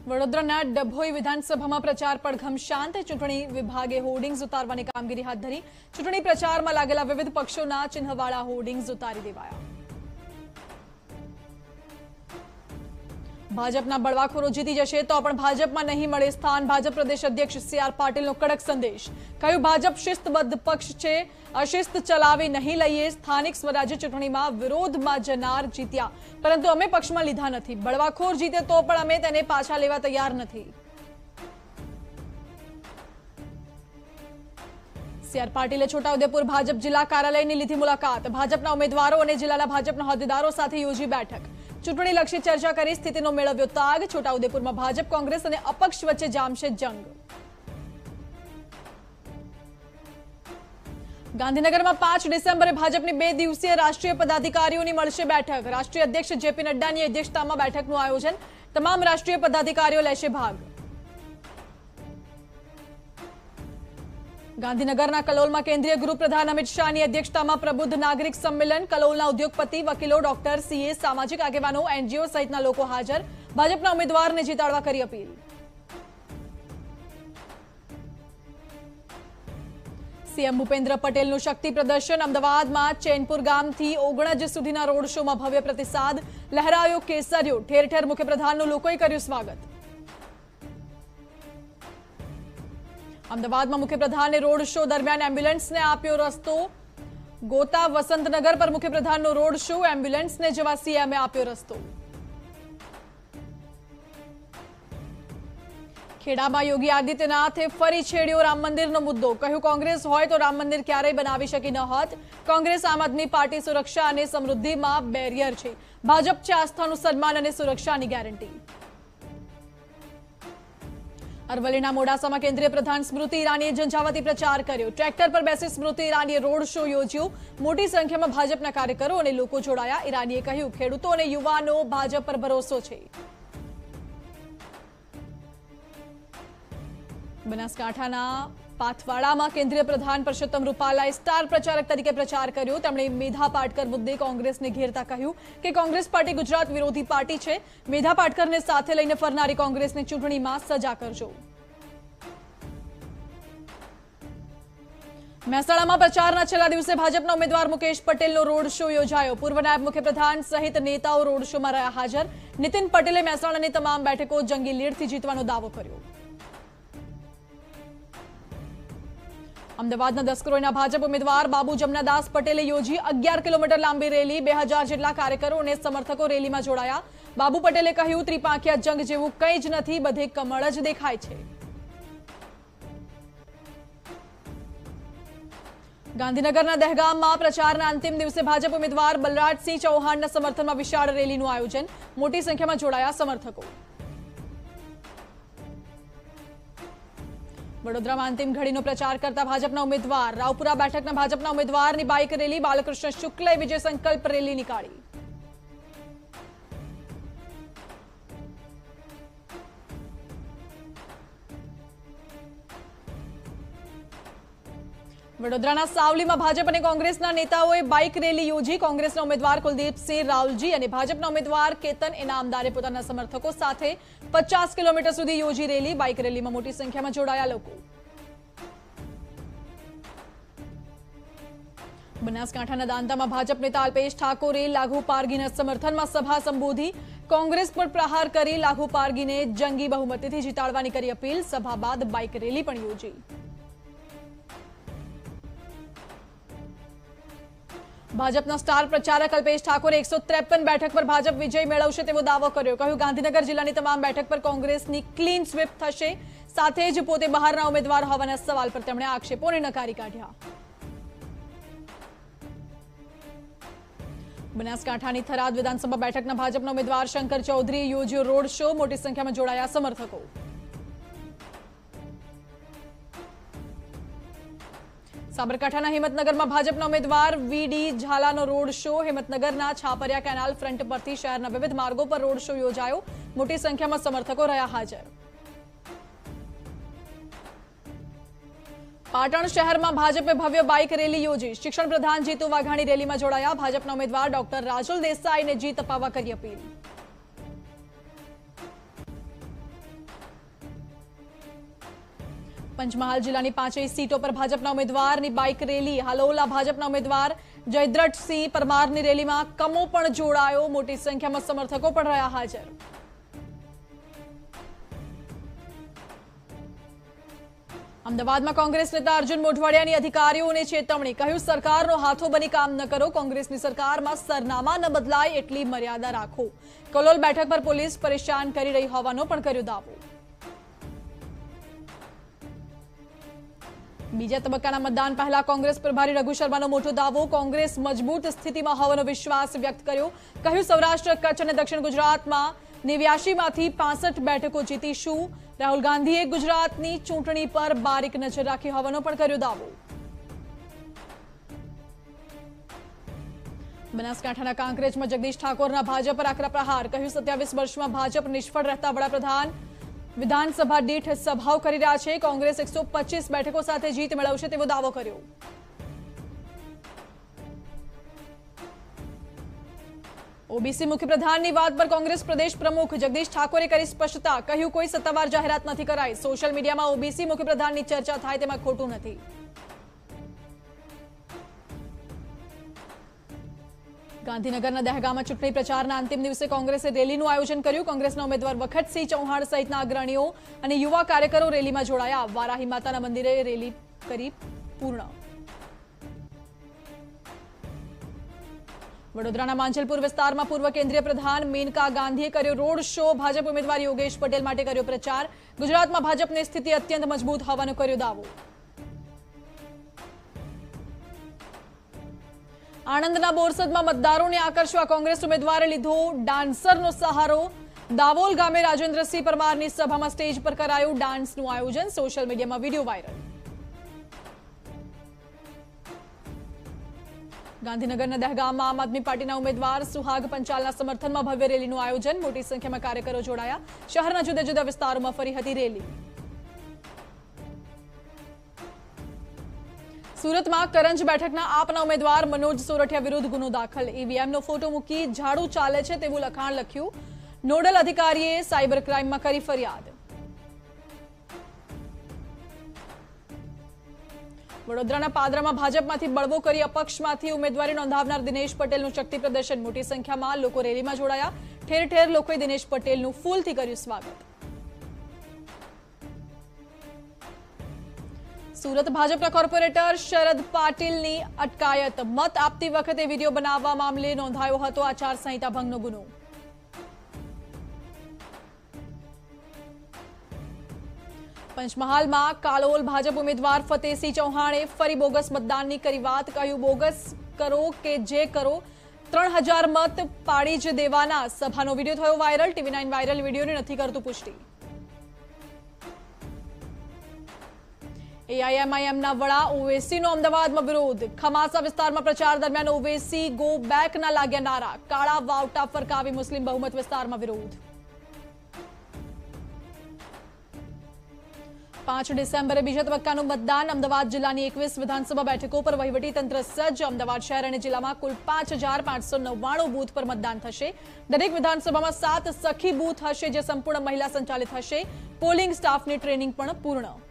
વડોદરાના ડભોઈ વિધાનસભામાં પ્રચાર પડઘમ શાંત. ચૂંટણી વિભાગે હોર્ડિંગ્સ ઉતારવાની કામગીરી હાથ ધરી. ચૂંટણી પ્રચારમાં લાગેલા વિવિધ પક્ષોના ચિહ્નવાળા હોર્ડિંગ્સ ઉતારી દેવાયા. ભાજપના બળવાખોરો જીતી જશે તો પણ ભાજપમાં નહીં મળે સ્થાન. ભાજપ પ્રદેશ અધ્યક્ષ સી.આર. પાટીલનો કડક સંદેશ. કહ્યું, ભાજપ શિસ્તબદ્ધ પક્ષ છે, અશિસ્ત ચલાવી નહીં લઈએ. સ્થાનિક સ્વરાજ્ય ચૂંટણીમાં વિરોધમાં જનાર જીત્યા, પરંતુ અમે પક્ષમાં લીધા નથી. બળવાખોર જીતે તો પણ અમે તેને પાછા લેવા તૈયાર નથી. સી.આર. પાટીલે છોટાઉદેપુર ભાજપ જિલ્લા કાર્યાલયની લીધી મુલાકાત. ભાજપના ઉમેદવારો અને જિલ્લાના ભાજપના હોદ્દેદારો સાથે યોજી બેઠક. ચૂંટણીલક્ષી ચર્ચા કરી સ્થિતિનો મેળવ્યો તાગ. છોટાઉદેપુરમાં ભાજપ કોંગ્રેસ અને અપક્ષ વચ્ચે જામશે જંગ. ગાંધીનગરમાં 5 ડિસેમ્બરે ભાજપની 2 દિવસીય રાષ્ટ્રીય પદાધિકારીઓની મળશે બેઠક. રાષ્ટ્રીય અધ્યક્ષ જે.પી. નડ્ડાની અધ્યક્ષતામાં બેઠકનું આયોજન. તમામ રાષ્ટ્રીય પદાધિકારીઓ લેશે ભાગ. ગાંધીનગરના કલોલમાં કેન્દ્રીય ગૃહપ્રધાન અમિત શાહની અધ્યક્ષતામાં પ્રબુદ્ધ નાગરિક સંમેલન. કલોલના ઉદ્યોગપતિ, વકીલો, ડોક્ટર, સીએ, સામાજિક આગેવાનો, એનજીઓ સહિતના લોકો હાજર. ભાજપના ઉમેદવારને જીતાડવા કરી અપીલ. સીએમ ભૂપેન્દ્ર પટેલનું શક્તિ પ્રદર્શન. અમદાવાદમાં ચેનપુર ગામથી ઓગણજ સુધીના રોડ શોમાં ભવ્ય પ્રતિસાદ. લહેરાયો કેસરિયો. ઠેર ઠેર મુખ્યપ્રધાનનું લોકોએ કર્યું સ્વાગત. અમદાવાદમાં મુખ્યપ્રધાને રોડ શો દરમિયાન એમ્બ્યુલન્સને આપ્યો રસ્તો. ગોતા વસંતનગર પર મુખ્યપ્રધાનનો રોડ શો. એમ્બ્યુલન્સને જવા સીએમે આપ્યો રસ્તો. ખેડામાં યોગી આદિત્યનાથે ફરી છેડ્યો રામ મંદિરનો મુદ્દો. કહ્યું, કોંગ્રેસ હોય તો રામ મંદિર ક્યારેય બનાવી શકી ન હોત. કોંગ્રેસ આમ આદમી પાર્ટી સુરક્ષા અને સમૃદ્ધિમાં બેરિયર છે. ભાજપ છે આસ્થાનું સન્માન અને સુરક્ષાની ગેરંટી. અરવલ્લીના મોડાસામાં કેન્દ્રીય પ્રધાન સ્મૃતિ ઈરાનીએ ઝંઝાવાતી પ્રચાર કર્યો. ટ્રેક્ટર પર બેસી સ્મૃતિ ઈરાનીએ રોડ શો યોજ્યો. મોટી સંખ્યામાં ભાજપના કાર્યકરો અને લોકો જોડાયા. ઈરાનીએ કહ્યું, ખેડૂતો અને યુવાનો ભાજપ પર ભરોસો છે. બનાસકાંઠાના પાથવાડામાં કેન્દ્રીય પ્રધાન પરસોત્તમ રૂપાલાએ સ્ટાર પ્રચારક તરીકે પ્રચાર કર્યો. તેમણે મેધા પાટકર મુદ્દે કોંગ્રેસને ઘેરતા કહ્યું કે કોંગ્રેસ પાર્ટી ગુજરાત વિરોધી પાર્ટી છે. મેધા પાટકરને સાથે લઈને ફરનારી કોંગ્રેસની ચૂંટણીમાં સજા કરજો. મહેસાણામાં પ્રચારના છેલ્લા દિવસે ભાજપના ઉમેદવાર મુકેશ પટેલનો રોડ શો યોજાયો. પૂર્વ નાયબ મુખ્યપ્રધાન સહિત નેતાઓ રોડ શોમાં રહ્યા હાજર. નીતિન પટેલે મહેસાણાની તમામ બેઠકો જંગી લીડથી જીતવાનો દાવો કર્યો. અમદાવાદના દસક્રોઈના ભાજપ ઉમેદવાર બાબુ જમનાદાસ પટેલે યોજી 11 કિલોમીટર લાંબી રેલી. 2000 જેટલા કાર્યકરો અને સમર્થકો રેલીમાં જોડાયા. બાબુ પટેલે કહ્યું, ત્રિપાંખિયા જંગ જેવું કંઈ જ નથી, બધે કમળ જ દેખાય છે. ગાંધીનગરના દહેગામમાં પ્રચારના અંતિમ દિવસે ભાજપ ઉમેદવાર બલરાજસિંહ ચૌહાણના સમર્થનમાં વિશાળ રેલીનું આયોજન. મોટી સંખ્યામાં જોડાયા સમર્થકો. વડોદરામાં અંતિમ ઘડીનો પ્રચાર કરતા ભાજપના ઉમેદવાર. રાવપુરા બેઠકના ભાજપના ઉમેદવારની બાઇક રેલી. બાલકૃષ્ણ શુક્લએ વિજય સંકલ્પ રેલી નીકાળી. વડોદરાના સાવલીમાં ભાજપ અને કોંગ્રેસના નેતાઓએ બાઇક રેલી યોજી. કોંગ્રેસના ઉમેદવાર કુલદીપસિંહ રાવલજી અને ભાજપના ઉમેદવાર કેતન ઇનામદારે પોતાના સમર્થકો સાથે 50 કિલોમીટર સુધી યોજી રેલી. બાઇક રેલીમાં મોટી સંખ્યામાં જોડાયા લોકો. બનાસકાંઠાના દાંતામાં ભાજપ નેતા અલ્પેશ ઠાકોરે લાઘુ પારગીના સમર્થનમાં સભા સંબોધી. કોંગ્રેસ પર પ્રહાર કરી લાઘુ પારગીને જંગી બહુમતીથી જીતાડવાની કરી અપીલ. સભા બાદ બાઇક રેલી પણ યોજી. ભાજપના સ્ટાર પ્રચારક અલ્પેશ ઠાકોરે 153 બેઠક પર ભાજપ વિજય મેળવશે તેવો દાવો કર્યો. કહ્યું, ગાંધીનગર જિલ્લાની તમામ બેઠક પર કોંગ્રેસની ક્લીન સ્વીપ થશે. સાથે જ પોતે બહારના ઉમેદવાર હોવાના સવાલ પર તેમણે આક્ષેપોને નકારી કાઢ્યા. બનાસકાંઠાની થરાદ વિધાનસભા બેઠકના ભાજપના ઉમેદવાર શંકર ચૌધરીએ યોજ્યો રોડ શો. મોટી સંખ્યામાં જોડાયા સમર્થકો. સાબરકાંઠાના હિંમતનગરમાં ભાજપના ઉમેદવાર વી.ડી. ઝાલાનો રોડ શો. હિંમતનગરના છાપરિયા કેનાલ ફ્રન્ટ પરથી શહેરના વિવિધ માર્ગો પર રોડ શો યોજાયો. મોટી સંખ્યામાં સમર્થકો રહ્યા હાજર. પાટણ શહેરમાં ભાજપે ભવ્ય બાઇક રેલી યોજી. શિક્ષણ પ્રધાન જીતુ વાઘાણી રેલીમાં જોડાયા. ભાજપના ઉમેદવાર ડોક્ટર રાજુલ દેસાઈને જીત અપાવવા કરી અપીલ. પંચમહાલ જિલ્લાની 5 સીટો પર ભાજપના ઉમેદવારની બાઇક રેલી. હાલોલના ભાજપના ઉમેદવાર જયદ્રથસિંહ પરમારની રેલીમાં કમો પણ જોડાયો. મોટી સંખ્યામાં સમર્થકો પણ રહ્યા હાજર. અમદાવાદમાં કોંગ્રેસ નેતા અર્જુન મોઢવાડિયાની અધિકારીઓને ચેતવણી. કહ્યું, સરકારનો હાથો બની કામ ન કરો. કોંગ્રેસની સરકારમાં સરનામા ન બદલાય એટલી મર્યાદા રાખો. કલોલ બેઠક પર પોલીસ પરેશાન કરી રહી હોવાનો પણ કર્યો દાવો. બીજા તબક્કાના મતદાન પહેલા કોંગ્રેસ પ્રભારી રઘુ શર્માનો મોટો દાવો. કોંગ્રેસ મજબૂત સ્થિતિમાં હોવાનો વિશ્વાસ વ્યક્ત કર્યો. કહ્યું, સૌરાષ્ટ્ર, કચ્છ અને દક્ષિણ ગુજરાતમાં 89માંથી 65 બેઠકો જીતીશું. રાહુલ ગાંધીએ ગુજરાતની ચૂંટણી પર બારીક નજર રાખી હોવાનો પણ કર્યો દાવો. બનાસકાંઠાના કાંકરેજમાં જગદીશ ઠાકોરના ભાજપ પર આકરા પ્રહાર. કહ્યું, 27 વર્ષમાં ભાજપ નિષ્ફળ રહેતા વડાપ્રધાન વિધાનસભા દીઠ સભાઓ કરી રહ્યા છે. કોંગ્રેસ 125 બેઠકો સાથે જીત મેળવશે તેવો દાવો કર્યો. ઓબીસી મુખ્યપ્રધાનની વાત પર કોંગ્રેસ પ્રદેશ પ્રમુખ જગદીશ ઠાકોરે કરી સ્પષ્ટતા. કહ્યું, કોઈ સત્તાવાર જાહેરાત નથી કરાઈ. સોશિયલ મીડિયામાં ઓબીસી મુખ્યપ્રધાનની ચર્ચા થાય તેમાં ખોટું નથી. ગાંધીનગરના દહેગામમાં ચૂંટણી પ્રચારના અંતિમ દિવસે કોંગ્રેસે રેલીનું આયોજન કર્યું. કોંગ્રેસના ઉમેદવાર વખતસિંહ ચૌહાણ સહિતના અગ્રણીઓ અને યુવા કાર્યકરો રેલીમાં જોડાયા. વારાહી માતાના મંદિરે રેલી કરી પૂર્ણ. વડોદરાના માંજલપુર વિસ્તારમાં પૂર્વ કેન્દ્રીય પ્રધાન મેનકા ગાંધીએ કર્યો રોડ શો. ભાજપ ઉમેદવાર યોગેશ પટેલ માટે કર્યો પ્રચાર. ગુજરાતમાં ભાજપની સ્થિતિ અત્યંત મજબૂત હોવાનો કર્યો દાવો. આણંદના બોરસદમાં મતદારોને આકર્ષવા કોંગ્રેસ ઉમેદવારે લીધો ડાન્સરનો સહારો. દાવોલ ગામે રાજેન્દ્રસિંહ પરમારની સભામાં સ્ટેજ પર કરાયું ડાન્સનું આયોજન. સોશિયલ મીડિયામાં વિડીયો વાયરલ. ગાંધીનગરના દહેગામમાં આમ આદમી પાર્ટીના ઉમેદવાર સુહાગ પંચાલના સમર્થનમાં ભવ્ય રેલીનું આયોજન. મોટી સંખ્યામાં કાર્યકરો જોડાયા. શહેરના જુદા જુદા વિસ્તારોમાં ફરી હતી રેલી. સુરતમાં કરંજ બેઠકના આપના ઉમેદવાર મનોજ સોરઠિયા વિરુદ્ધ ગુનો દાખલ. ઈવીએમનો ફોટો મૂકી ઝાડુ ચાલે છે તેવું લખાણ લખ્યું. નોડલ અધિકારીએ સાયબર ક્રાઇમમાં કરી ફરિયાદ. વડોદરાના પાદરામાં ભાજપમાંથી બળવો કરી અપક્ષમાંથી ઉમેદવારી નોંધાવનાર દિનેશ પટેલનું શક્તિ પ્રદર્શન. મોટી સંખ્યામાં લોકો રેલીમાં જોડાયા. ઠેર ઠેર લોકોએ દિનેશ પટેલનું ફૂલથી કર્યું સ્વાગત. સુરત ભાજપના કોર્પોરેટર શરદ પાટીલની અટકાયત. મત આપતી વખતે વિડીયો બનાવવા મામલે નોંધાયો હતો આચારસંહિતા ભંગનો ગુનો. પંચમહાલમાં કાલોલ ભાજપ ઉમેદવાર ફતેહસિંહ ચૌહાણે ફરી બોગસ મતદાનની કરી વાત. કહ્યું, બોગસ કરો કે જે કરો 3000 મત પાડી જ દેવાના. સભાનો વિડીયો થયો વાયરલ. TV9 વાયરલ વિડીયોને નથી કરતું પુષ્ટિ. એઆઈએમઆઈએમના વડા ઓવેસીનો અમદાવાદમાં વિરોધ. ખમાસા વિસ્તારમાં પ્રચાર દરમિયાન ઓવેસી ગો બેકના લાગ્યા નારા. કાળા વાવટા ફરકાવી મુસ્લિમ બહુમત વિસ્તારમાં વિરોધ. 5 ડિસેમ્બરે બીજા તબક્કાનું મતદાન. અમદાવાદ જિલ્લાની 21 વિધાનસભા બેઠકો પર વહીવટીતંત્ર સજ્જ. અમદાવાદ શહેર અને જિલ્લામાં કુલ 5599 બૂથ પર મતદાન થશે. દરેક વિધાનસભામાં 7 સખી બૂથ હશે જે સંપૂર્ણ મહિલા સંચાલિત હશે. પોલિંગ સ્ટાફની ટ્રેનિંગ પણ પૂર્ણ.